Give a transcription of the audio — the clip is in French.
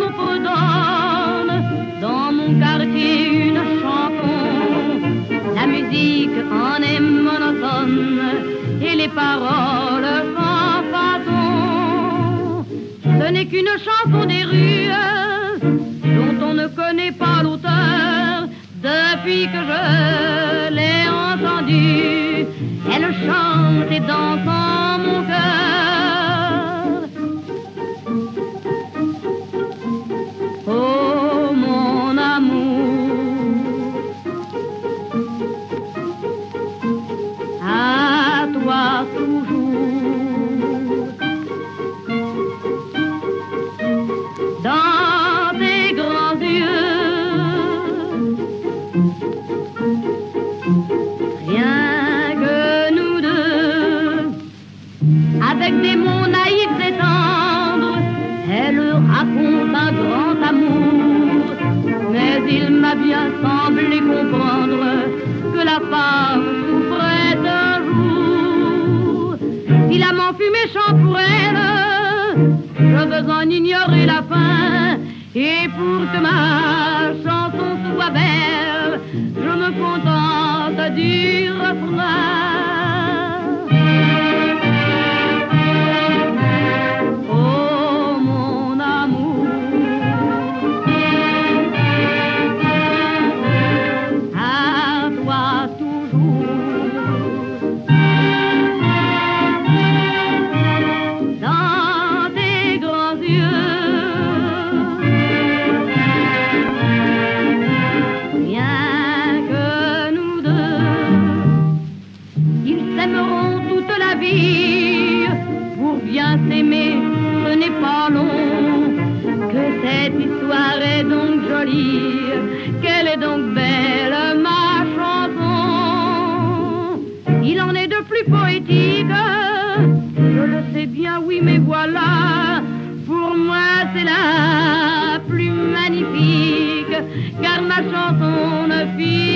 on fredonne dans mon quartier une chanson. La musique en est monotone et les paroles sans façon. Ce n'est qu'une chanson des rues dont on ne connaît pas l'auteur. Depuis que je l'ai entendue, elle chante et danse en mon cœur. Oh mon amour, à toi toujours. Dans tes grands yeux, rien que nous deux, avec des mots naïfs et tendres, elle raconte un grand amour. Mais il m'a bien semblé comprendre que la femme souffrait un jour. Si l'amant fut méchant pour elle, je veux en ignorer la fin. Et pour que ma chanson soit belle, je me contente du refrain. Oh mon amour, à toi toujours. Dans tes grands yeux, rien que nous deux, ils s'aimeront toute la vie. Pour bien s'aimer, ce n'est pas long. Que cette histoire est donc jolie, qu'elle est donc belle, ma chanson. Il en est de plus poétique, je le sais bien, oui, mais voilà, pour moi c'est la plus magnifique, car ma chanson ne fit